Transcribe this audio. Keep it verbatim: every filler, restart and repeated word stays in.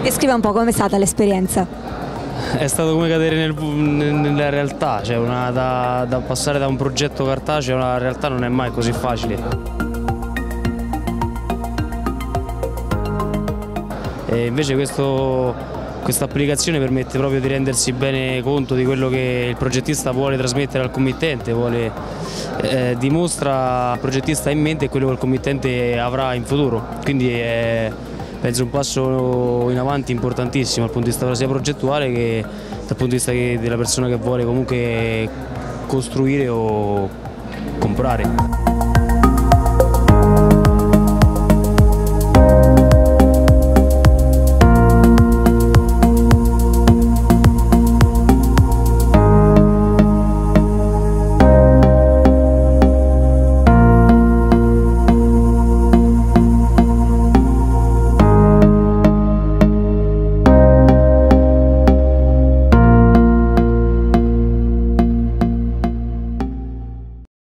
Descrive un po' com'è stata l'esperienza. È stato come cadere nel, nella realtà, cioè una, da, da passare da un progetto cartaceo a una realtà non è mai così facile. E invece questo, questa applicazione permette proprio di rendersi bene conto di quello che il progettista vuole trasmettere al committente, vuole, eh, dimostra al progettista in mente quello che il committente avrà in futuro. Quindi è, penso un passo in avanti importantissimo dal punto di vista sia progettuale che dal punto di vista che, della persona che vuole comunque costruire o comprare.